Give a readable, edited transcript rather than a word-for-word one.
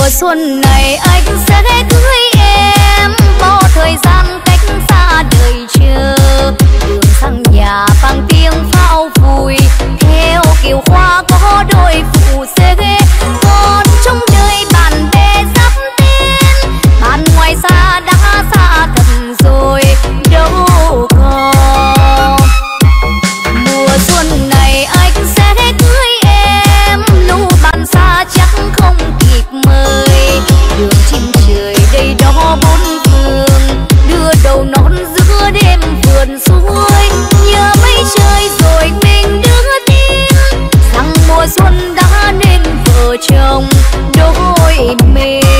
xuân này anh sẽ cưới em, bao thời gian cách xa đời chờ. Đường sang nhà vang tiếng pháo vui, theo kiều hoa có đôi phù xe. Còn trong đời bạn bè sắp tên, bạn ngoài xa đã xa thật rồi đâu còn. Mùa xuân này anh sẽ cưới em, lũ bạn xa chắc không kịp mời. Đường chim trời đầy đó bốn phương, đưa đầu nón giữa đêm vườn suối. Nhớ mấy trời rồi mình đưa tin rằng mùa xuân đã nên vợ chồng đôi mình.